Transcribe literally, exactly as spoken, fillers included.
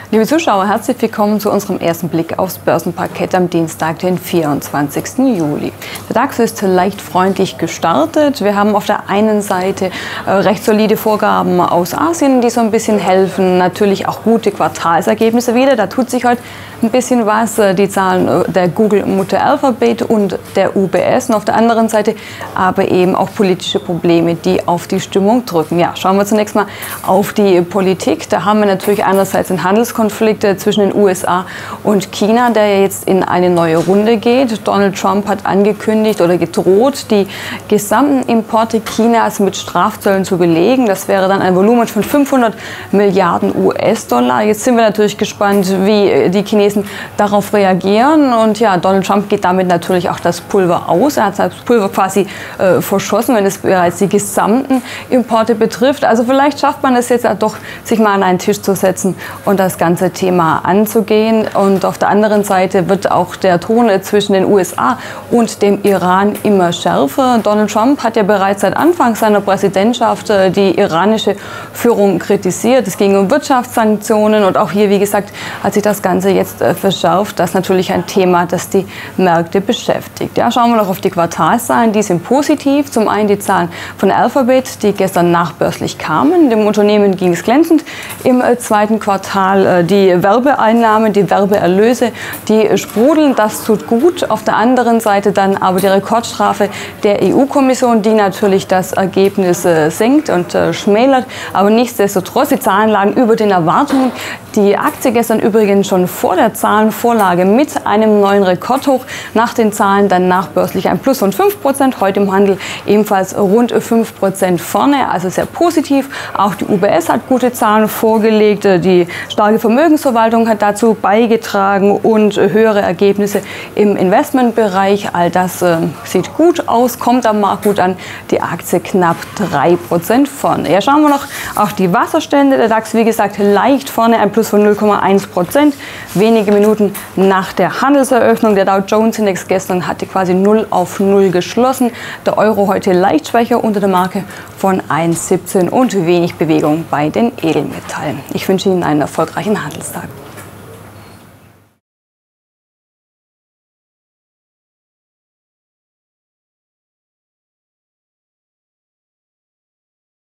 Liebe Zuschauer, herzlich willkommen zu unserem ersten Blick aufs Börsenparkett am Dienstag, den vierundzwanzigsten Juli. Der DAX ist leicht freundlich gestartet. Wir haben auf der einen Seite äh, recht solide Vorgaben aus Asien, die so ein bisschen helfen. Natürlich auch gute Quartalsergebnisse wieder. Da tut sich heute ein bisschen was. Die Zahlen der Google-Mutter Alphabet und der U B S. Und auf der anderen Seite aber eben auch politische Probleme, die auf die Stimmung drücken. Ja, schauen wir zunächst mal auf die Politik. Da haben wir natürlich einerseits den Handelskonflikt zwischen den U S A und China, der ja jetzt in eine neue Runde geht. Donald Trump hat angekündigt oder gedroht, die gesamten Importe Chinas mit Strafzöllen zu belegen. Das wäre dann ein Volumen von fünfhundert Milliarden U S-Dollar. Jetzt sind wir natürlich gespannt, wie die Chinesen darauf reagieren. Und ja, Donald Trump geht damit natürlich auch das Pulver aus. Er hat das Pulver quasi äh, verschossen, wenn es bereits die gesamten Importe betrifft. Also vielleicht schafft man es jetzt ja doch, sich mal an einen Tisch zu setzen und das ganze Thema anzugehen. Und auf der anderen Seite wird auch der Ton zwischen den U S A und dem Iran immer schärfer. Donald Trump hat ja bereits seit Anfang seiner Präsidentschaft äh, die iranische Führung kritisiert. Es ging um Wirtschaftssanktionen und auch hier, wie gesagt, hat sich das Ganze jetzt verschärft. Das ist natürlich ein Thema, das die Märkte beschäftigt. Ja, schauen wir noch auf die Quartalszahlen. Die sind positiv. Zum einen die Zahlen von Alphabet, die gestern nachbörslich kamen. Dem Unternehmen ging es glänzend im zweiten Quartal. Die Werbeeinnahmen, die Werbeerlöse, die sprudeln. Das tut gut. Auf der anderen Seite dann aber die Rekordstrafe der E U-Kommission, die natürlich das Ergebnis senkt und schmälert. Aber nichtsdestotrotz, die Zahlen lagen über den Erwartungen. Die Aktie gestern übrigens schon vor der Zahlenvorlage mit einem neuen Rekordhoch. Nach den Zahlen dann nachbörslich ein Plus von fünf Prozent. Heute im Handel ebenfalls rund fünf Prozent vorne. Also sehr positiv. Auch die U B S hat gute Zahlen vorgelegt. Die starke Vermögensverwaltung hat dazu beigetragen und höhere Ergebnisse im Investmentbereich. All das äh, sieht gut aus, kommt am Markt gut an. Die Aktie knapp drei Prozent vorne. Ja, schauen wir noch auf die Wasserstände. Der DAX, wie gesagt, leicht vorne, ein Plus von null Komma eins Prozent. Wenige Minuten nach der Handelseröffnung. Der Dow Jones Index gestern hatte quasi null auf null geschlossen. Der Euro heute leicht schwächer unter der Marke von eins Komma siebzehn und wenig Bewegung bei den Edelmetallen. Ich wünsche Ihnen einen erfolgreichen Handelstag.